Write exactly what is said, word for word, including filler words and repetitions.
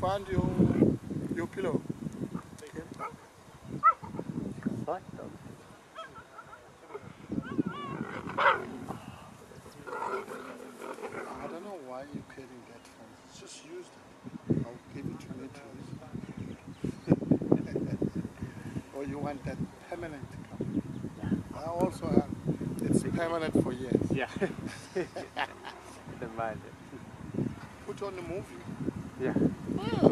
find your your pillow? Perfetto. I don't know why you're carrying that phone. Just use it. I'll give it to me to use. Or you want that permanent cover? Yeah. I also have. It's permanent for years. Yeah. The magic. Put on the movie. Yeah. Oh.